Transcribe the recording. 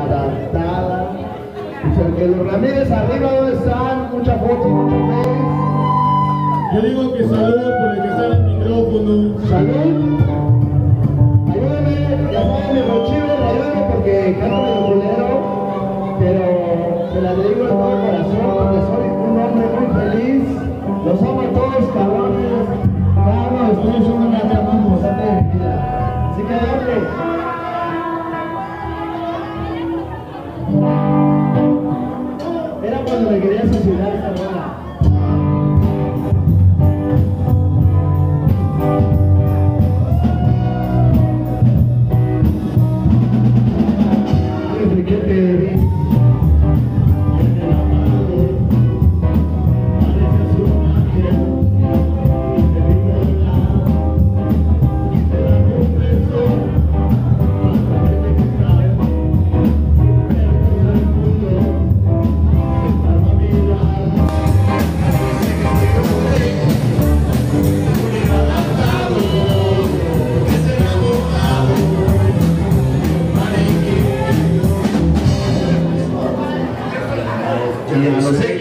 adaptada. Porque los Ramírez arriba, ¿dónde están? Mucha foto y mucho memes. Yo digo que salud por el que está en el micrófono. Salud. Ayúdenme, ya saben, me mochivo, ayúdenme porque canto medio culero, pero se la digo de todo corazón porque soy un hombre muy feliz. Los amo a todos, cabrones. Cada uno de ustedes es una gran parte importante de mi vida. Así que darle. Era cuando me quería suicidar esta rola. No sé